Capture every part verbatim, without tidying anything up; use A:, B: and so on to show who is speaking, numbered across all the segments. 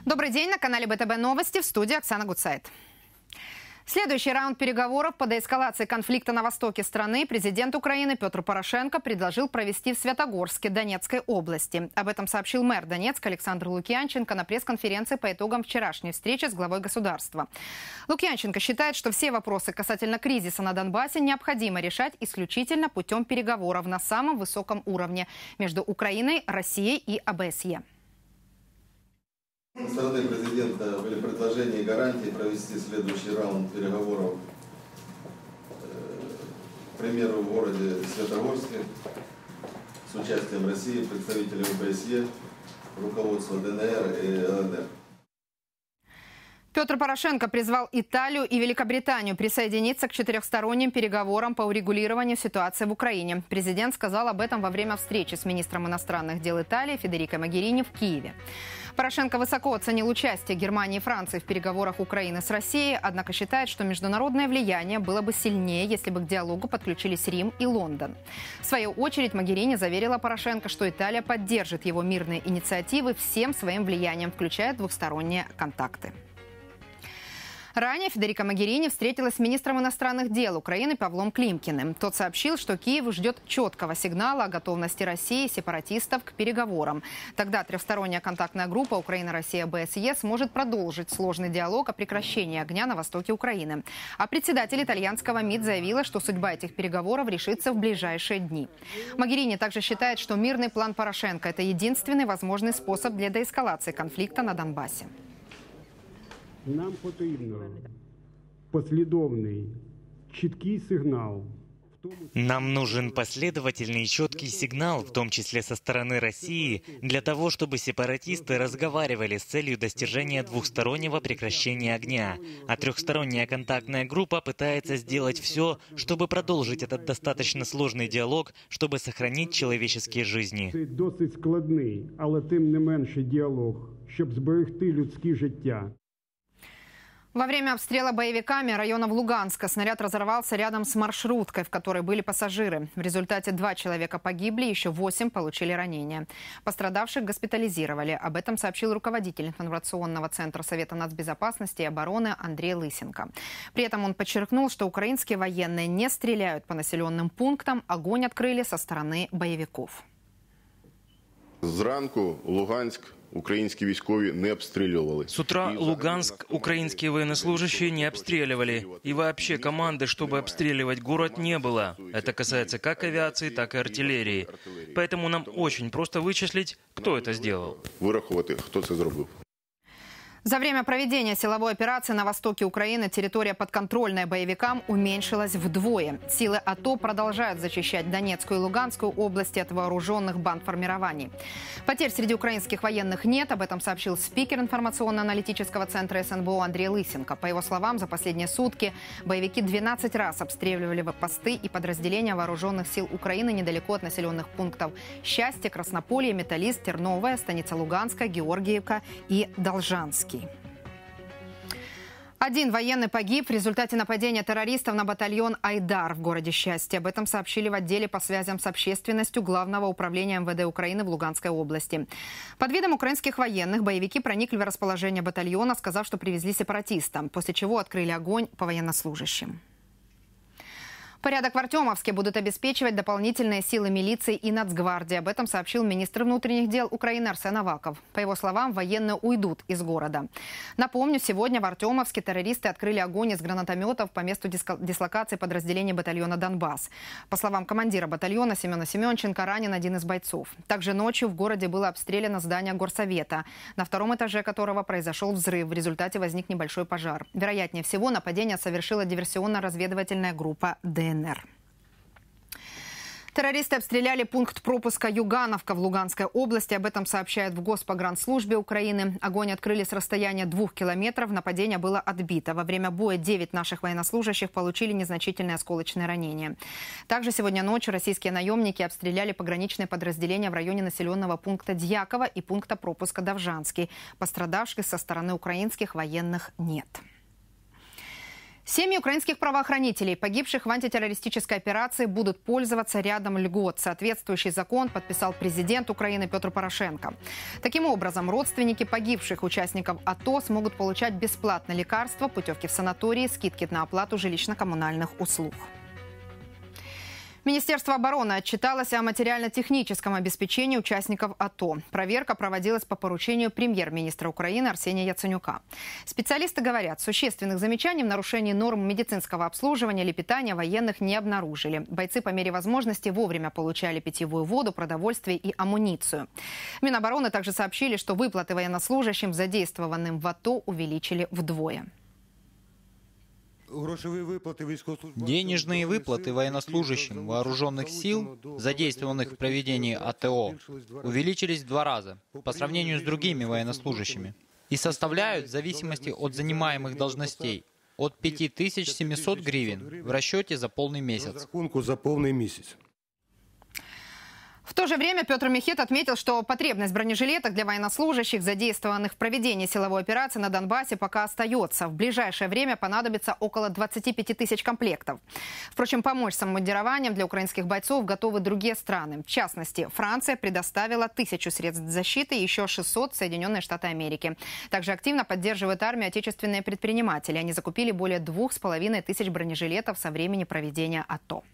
A: Добрый день, на канале бэ тэ бэ Новости, в студии Оксана Гуцайт. Следующий раунд переговоров по деэскалации конфликта на востоке страны президент Украины Петр Порошенко предложил провести в Святогорске Донецкой области. Об этом сообщил мэр Донецка Александр Лукьянченко на пресс-конференции по итогам вчерашней встречи с главой государства. Лукьянченко считает, что все вопросы касательно кризиса на Донбассе необходимо решать исключительно путем переговоров на самом высоком уровне между Украиной, Россией и а бэ эс е.
B: Со стороны президента были предложения и гарантии провести следующий раунд переговоров, к примеру, в городе Светогорске с участием России, представителей о бэ эс е, руководства дэ эн эр и эл эн эр.
A: Петр Порошенко призвал Италию и Великобританию присоединиться к четырехсторонним переговорам по урегулированию ситуации в Украине. Президент сказал об этом во время встречи с министром иностранных дел Италии Федерико Могерини в Киеве. Порошенко высоко оценил участие Германии и Франции в переговорах Украины с Россией, однако считает, что международное влияние было бы сильнее, если бы к диалогу подключились Рим и Лондон. В свою очередь Могерини заверила Порошенко, что Италия поддержит его мирные инициативы всем своим влиянием, включая двухсторонние контакты. Ранее Федерико Могерини встретилась с министром иностранных дел Украины Павлом Климкиным. Тот сообщил, что Киев ждет четкого сигнала о готовности России и сепаратистов к переговорам. Тогда трехсторонняя контактная группа Украина-Россия-а бэ эс е сможет продолжить сложный диалог о прекращении огня на востоке Украины. А председатель итальянского МИД заявила, что судьба этих переговоров решится в ближайшие дни. Могерини также считает, что мирный план Порошенко – это единственный возможный способ для деэскалации конфликта на Донбассе.
C: Нам потрібно послідовний, чіткий сигнал.
D: Нам нужен последовательный и четкий сигнал, в том числе со стороны России, для того, чтобы сепаратисты разговаривали с целью достижения двухстороннего прекращения огня. А трехсторонняя контактная группа пытается сделать все, чтобы продолжить этот достаточно сложный диалог, чтобы сохранить человеческие жизни.
C: Це досить складний, але тим не менше діалог, щоб зберегти людські життя.
A: Во время обстрела боевиками районов Луганска снаряд разорвался рядом с маршруткой, в которой были пассажиры. В результате два человека погибли, еще восемь получили ранения. Пострадавших госпитализировали. Об этом сообщил руководитель информационного центра Совета нацбезопасности и обороны Андрей Лысенко. При этом он подчеркнул, что украинские военные не стреляют по населенным пунктам, огонь открыли со стороны боевиков.
E: Зранку Луганськ украинские військові не обстреливали.
F: С утра Луганск украинские военнослужащие не обстреливали. И вообще команды, чтобы обстреливать город, не было. Это касается как авиации, так и артиллерии. Поэтому нам очень просто вычислить, кто это сделал.
E: Вирахувати, хто це зробив.
A: За время проведения силовой операции на востоке Украины территория, подконтрольная боевикам, уменьшилась вдвое. Силы а то продолжают зачищать Донецкую и Луганскую области от вооруженных бандформирований. Потерь среди украинских военных нет. Об этом сообщил спикер информационно-аналитического центра эс эн бэ о Андрей Лысенко. По его словам, за последние сутки боевики двенадцать раз обстреливали посты и подразделения вооруженных сил Украины недалеко от населенных пунктов Счастье, Краснополье, Металлист, Терновая, Станица Луганская, Георгиевка и Должанский. Один военный погиб в результате нападения террористов на батальон «Айдар» в городе Счастье. Об этом сообщили в отделе по связям с общественностью Главного управления эм вэ дэ Украины в Луганской области. Под видом украинских военных боевики проникли в расположение батальона, сказав, что привезли сепаратиста, после чего открыли огонь по военнослужащим. Порядок в Артемовске будут обеспечивать дополнительные силы милиции и Нацгвардии. Об этом сообщил министр внутренних дел Украины Арсен Аваков. По его словам, военные уйдут из города. Напомню, сегодня в Артемовске террористы открыли огонь из гранатометов по месту дислокации подразделений батальона «Донбасс». По словам командира батальона Семена Семенченко, ранен один из бойцов. Также ночью в городе было обстреляно здание горсовета, на втором этаже которого произошел взрыв. В результате возник небольшой пожар. Вероятнее всего, нападение совершила диверсионно-разведывательная группа дэ эн эр. Террористы обстреляли пункт пропуска Югановка в Луганской области. Об этом сообщают в Госпогранслужбе Украины. Огонь открыли с расстояния двух километров. Нападение было отбито. Во время боя девять наших военнослужащих получили незначительные осколочные ранения. Также сегодня ночью российские наемники обстреляли пограничные подразделения в районе населенного пункта Дьяково и пункта пропуска Довжанский. Пострадавших со стороны украинских военных нет. Семьи украинских правоохранителей, погибших в антитеррористической операции, будут пользоваться рядом льгот. Соответствующий закон подписал президент Украины Петр Порошенко. Таким образом, родственники погибших участников АТО смогут получать бесплатно лекарства, путевки в санатории, скидки на оплату жилищно-коммунальных услуг. Министерство обороны отчиталось о материально-техническом обеспечении участников АТО. Проверка проводилась по поручению премьер-министра Украины Арсения Яценюка. Специалисты говорят, существенных замечаний в нарушении норм медицинского обслуживания или питания военных не обнаружили. Бойцы по мере возможности вовремя получали питьевую воду, продовольствие и амуницию. Минобороны также сообщили, что выплаты военнослужащим, задействованным в АТО, увеличили вдвое.
G: Денежные выплаты военнослужащим вооруженных сил, задействованных в проведении АТО, увеличились в два раза по сравнению с другими военнослужащими и составляют, в зависимости от занимаемых должностей, от пяти тысяч семисот гривен в расчете за полный месяц.
A: В то же время Петр Мехет отметил, что потребность в бронежилетах для военнослужащих, задействованных в проведении силовой операции на Донбассе, пока остается. В ближайшее время понадобится около двадцати пяти тысяч комплектов. Впрочем, помочь с обмундированием для украинских бойцов готовы другие страны. В частности, Франция предоставила тысячу средств защиты и еще шестьсот Соединенные Штаты Америки. Также активно поддерживают армию отечественные предприниматели. Они закупили более двух с половиной тысяч бронежилетов со времени проведения АТО.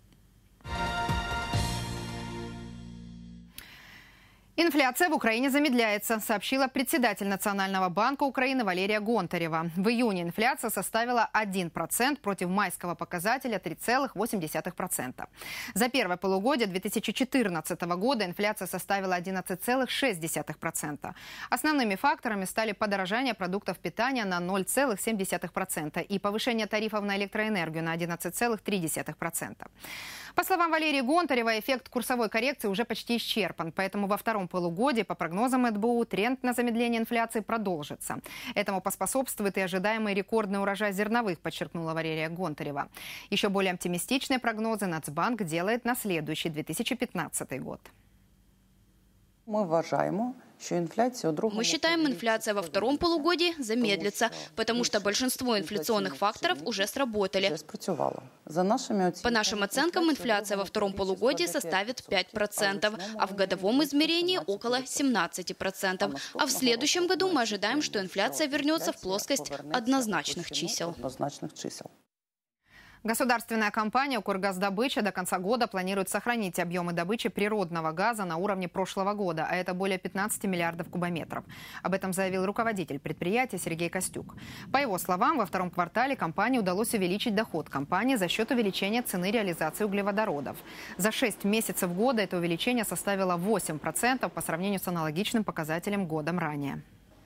A: Инфляция в Украине замедляется, сообщила председатель Национального банка Украины Валерия Гонтарева. В июне инфляция составила один процент против майского показателя три целых восемь десятых процента. За первое полугодие две тысячи четырнадцатого года инфляция составила одиннадцать целых шесть десятых процента. Основными факторами стали подорожание продуктов питания на ноль целых семь десятых процента и повышение тарифов на электроэнергию на одиннадцать целых три десятых процента. По словам Валерии Гонтаревой, эффект курсовой коррекции уже почти исчерпан, поэтому во втором полугодии, по прогнозам эн бэ у, тренд на замедление инфляции продолжится. Этому поспособствует и ожидаемый рекордный урожай зерновых, подчеркнула Валерия Гонтарева. Еще более оптимистичные прогнозы Нацбанк делает на следующий две тысячи пятнадцатый год.
H: Мы считаем, инфляция во втором полугодии замедлится, потому что большинство инфляционных факторов уже сработали. По нашим оценкам, инфляция во втором полугодии составит пять процентов, а в годовом измерении около семнадцати процентов. А в следующем году мы ожидаем, что инфляция вернется в плоскость однозначных чисел.
A: Государственная компания «Укргаздобыча» до конца года планирует сохранить объемы добычи природного газа на уровне прошлого года, а это более пятнадцати миллиардов кубометров. Об этом заявил руководитель предприятия Сергей Костюк. По его словам, во втором квартале компании удалось увеличить доход компании за счет увеличения цены реализации углеводородов. За шесть месяцев года это увеличение составило восемь процентов по сравнению с аналогичным показателем годом ранее.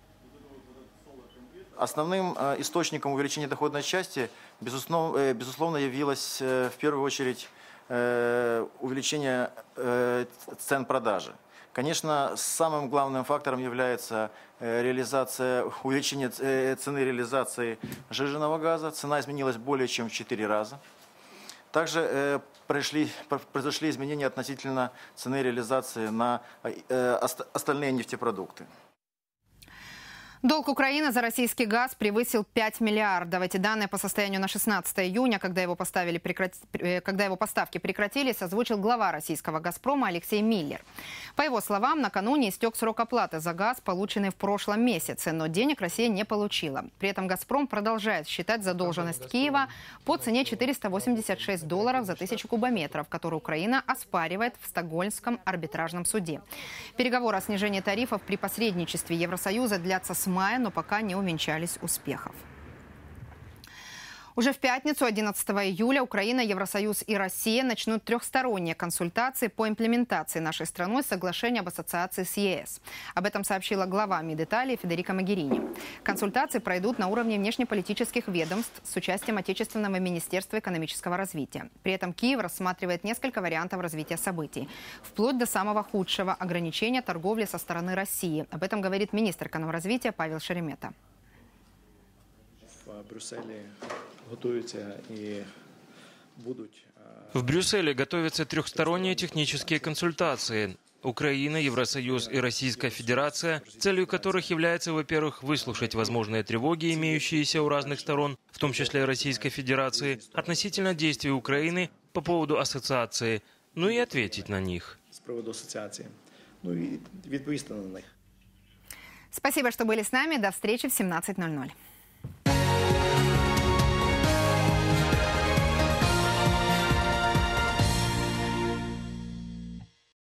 I: Основным источником увеличения доходной части, безусловно, безусловно явилось в первую очередь увеличение цен продажи. Конечно, самым главным фактором является реализация, увеличение цены реализации сжиженного газа. Цена изменилась более чем в четыре раза. Также произошли, произошли изменения относительно цены реализации на остальные нефтепродукты.
A: Долг Украины за российский газ превысил пять миллиардов. Эти данные по состоянию на шестнадцатое июня, когда его, поставили прекрати... когда его поставки прекратились, озвучил глава российского «Газпрома» Алексей Миллер. По его словам, накануне истек срок оплаты за газ, полученный в прошлом месяце, но денег Россия не получила. При этом «Газпром» продолжает считать задолженность Киева по цене четыреста восемьдесят шесть долларов за тысячу кубометров, которую Украина оспаривает в Стокгольмском арбитражном суде. Переговоры о снижении тарифов при посредничестве Евросоюза длятся с мая, но пока не увенчались успехов. Уже в пятницу, одиннадцатого июля, Украина, Евросоюз и Россия начнут трехсторонние консультации по имплементации нашей страной соглашения об ассоциации с е эс. Об этом сообщила глава МИД Италии Федерико Могерини. Консультации пройдут на уровне внешнеполитических ведомств с участием Отечественного министерства экономического развития. При этом Киев рассматривает несколько вариантов развития событий, вплоть до самого худшего – ограничения торговли со стороны России. Об этом говорит министр экономразвития Павел Шеремета.
F: В Брюсселе готовятся трехсторонние технические консультации. Украина, Евросоюз и Российская Федерация, целью которых является, во-первых, выслушать возможные тревоги, имеющиеся у разных сторон, в том числе Российской Федерации, относительно действий Украины по поводу ассоциации, ну и ответить на них.
J: С приводу ассоциации. Ну и ответить на них.
A: Спасибо, что были с нами. До встречи в семнадцать ноль ноль.